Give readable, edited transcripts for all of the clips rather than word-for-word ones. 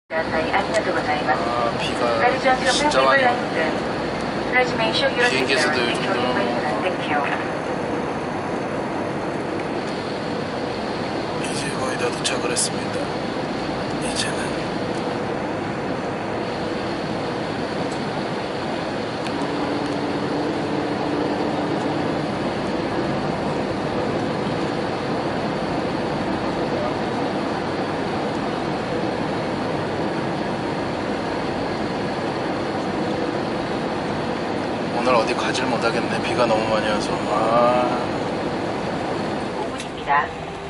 비가 진짜 많이 오네. 비행기에서도 요즘도 이제 거의 다 도착을 했습니다. 이제는 오늘 어디 가질 못하겠네. 비가 너무 많이 와서. 5분입니다.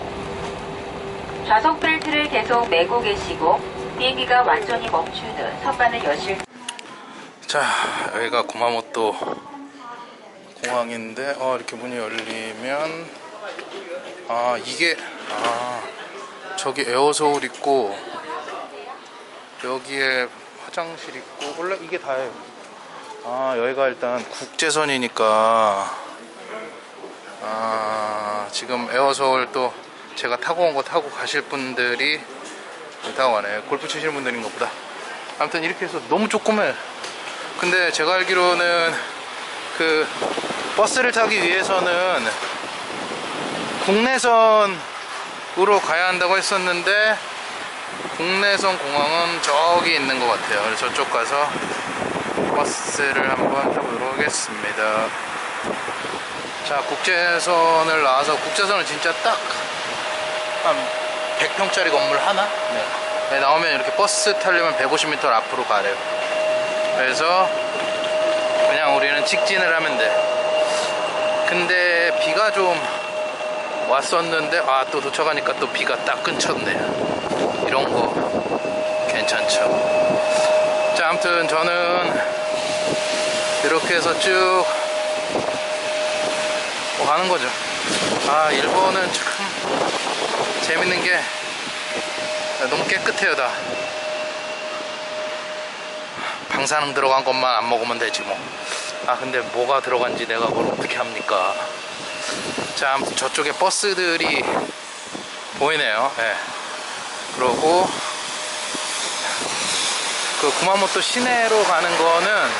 좌석 벨트를 계속 매고 계시고 비행기가 완전히 멈추는 선반을 여실. 자, 여기가 구마모토 공항인데 이렇게 문이 열리면 이게 저기 에어서울 있고 여기에 화장실 있고 원래 이게 다예요. 여기가 일단 국제선이니까 지금 에어서울 또 제가 타고 온 거 타고 가실 분들이 타고 가네. 골프 치시는 분들인가 보다. 아무튼 이렇게 해서 너무 조그매. 근데 제가 알기로는 그 버스를 타기 위해서는 국내선으로 가야 한다고 했었는데 국내선 공항은 저기 있는 것 같아요. 그래서 저쪽 가서 버스를 한번 타보도록 하겠습니다. 자, 국제선을 나와서 국제선은 진짜 딱 한 100평짜리 건물 하나? 네, 나오면 이렇게 버스 타려면 150m 앞으로 가래요. 그래서 그냥 우리는 직진을 하면 돼. 근데 비가 좀 왔었는데 또 도착하니까 또 비가 딱 끊쳤네. 이런 거 괜찮죠. 자, 아무튼 저는 이렇게 해서 쭉 가는 거죠. 일본은 참 재밌는 게 너무 깨끗해요. 다 방사능 들어간 것만 안 먹으면 되지 뭐. 근데 뭐가 들어간지 내가 그걸 어떻게 합니까? 자, 아무튼 저쪽에 버스들이 보이네요. 네. 그러고 그 구마모토 시내로 가는 거는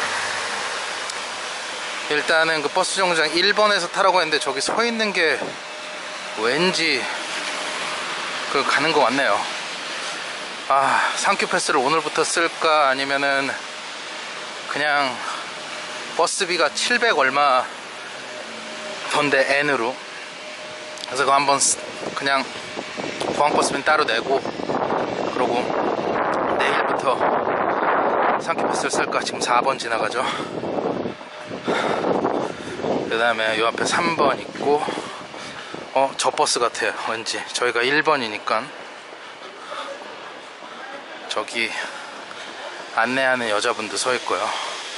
일단은 그 버스 정류장 1번에서 타라고 했는데 저기 서 있는 게 왠지 그 가는 거 같네요. 상큐 패스를 오늘부터 쓸까 아니면은 그냥 버스비가 700 얼마 던데 N으로. 그래서 그거 한번 그냥 공항버스비는 따로 내고 그러고 내일부터 상큐 패스를 쓸까. 지금 4번 지나가죠. 그 다음에 요 앞에 3번 있고 저 버스 같아요. 왠지 저희가 1번이니까 저기 안내하는 여자분도 서 있고요.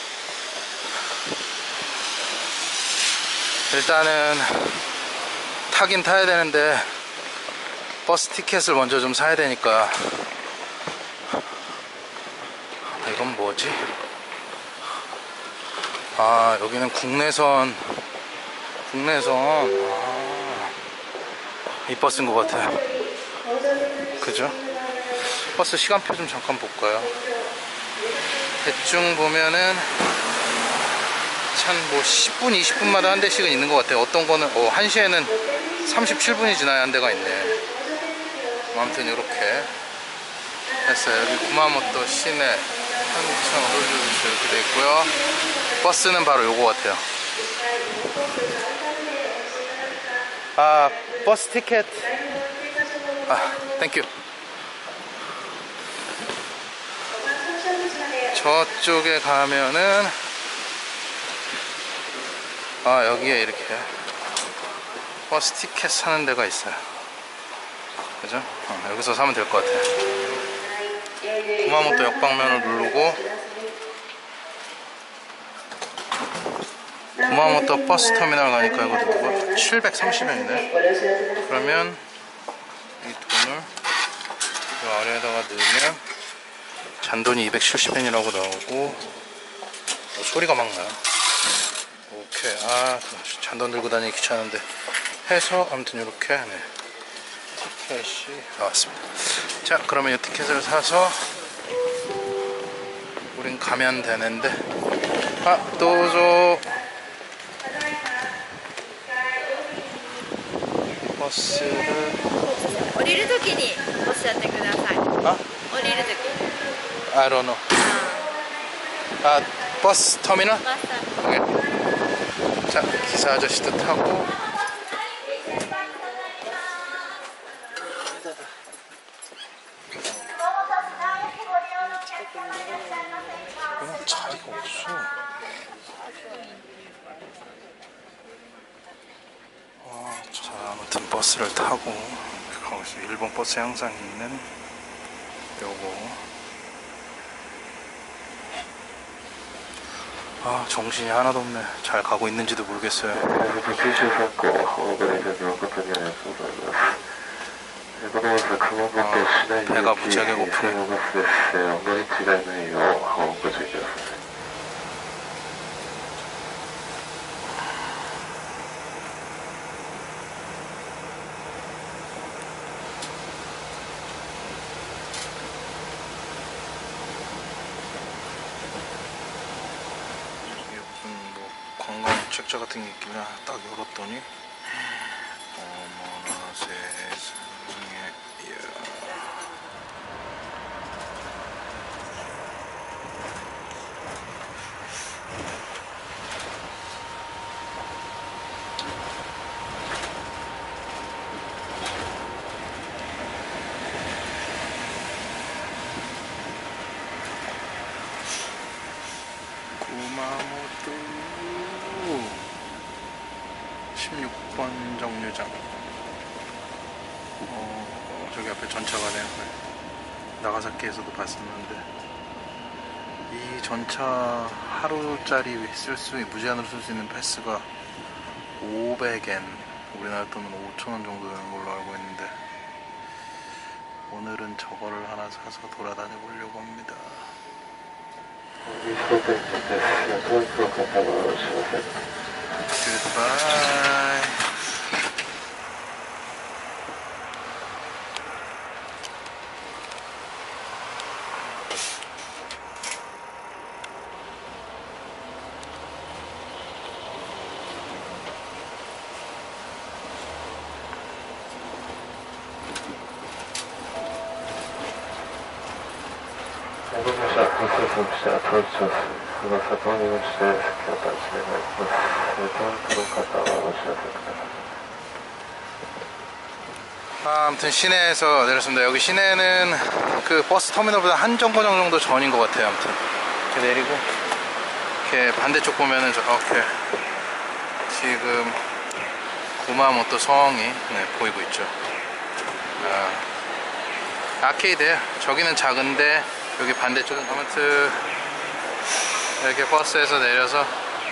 일단은 타긴 타야 되는데 버스 티켓을 먼저 좀 사야 되니까. 이건 뭐지? 여기는 국내선 이 버스인 것 같아요. 그죠? 버스 시간표 좀 잠깐 볼까요? 대충 보면은 뭐 10분 20분마다 한 대씩은 있는 것 같아요. 어떤 거는 1시에는 37분이 지나야 한 대가 있네. 아무튼 이렇게 했어요. 여기 구마모토 시내 한창 홀류스 이렇게 돼 있고요. 버스는 바로 요거 같아요. 버스 티켓. 땡큐. 저쪽에 가면은 여기에 이렇게 버스 티켓 사는 데가 있어요. 그죠? 여기서 사면 될 것 같아요. 구마모토 역방면을 누르고 구마모토 버스 터미널 가니까 이거 누르고 730엔이네. 그러면 이 돈을 이 아래에다가 넣으면 잔돈이 270엔이라고 나오고 소리가 막 나요. 오케이. 잔돈 들고 다니기 귀찮은데 해서 아무튼 이렇게 티켓이 나왔습니다. 자, 그러면 이 티켓을 사서 우린 가면 되는데. 아, 도저. 버스를 降りるときにおっしゃってください。 아? 降りるとき。 I don't know. 아, 버스 터미널? バスタ 오케이. 자, 기사 아저씨도 타고. 그냥 자리가 없어. 자, 아무튼 버스를 타고 가고 있어요. 일본 버스 항상 있는 요거. 아, 정신이 하나도 없네. 잘 가고 있는지도 모르겠어요. 배가 무지하게 고프네. 관광 책자 같은 게 있길래 딱 열었더니 어머나 세상에. 이야. 구마모토 16번 정류장. 저기 앞에 전차가네요. 나가사키에서도 봤었는데 이 전차 하루짜리 무제한으로 쓸 수 있는 패스가 500엔, 우리나라 돈은 5,000원 정도 되는 걸로 알고 있는데 오늘은 저거를 하나 사서 돌아다녀 보려고 합니다. Goodbye. 아무튼 시내에서 내렸습니다. 여기 시내는 그 버스 터미널보다 한 정거장 정도 전인 것 같아요. 아무튼 이렇게 내리고 이렇게 반대쪽 보면은 저렇게 지금 구마모토 성이 보이고 있죠. 아케이드예요. 저기는 작은데 여기 반대쪽은. 아무튼 이렇게 버스에서 내려서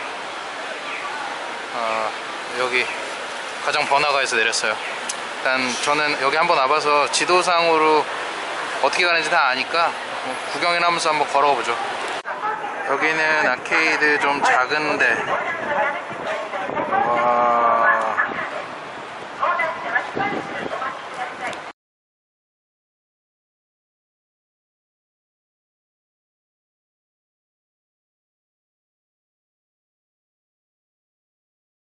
여기 가장 번화가에서 내렸어요. 일단 저는 여기 한번 와봐서 지도상으로 어떻게 가는지 다 아니까 구경이나 하면서 한번 걸어보죠. 여기는 아케이드 좀 작은데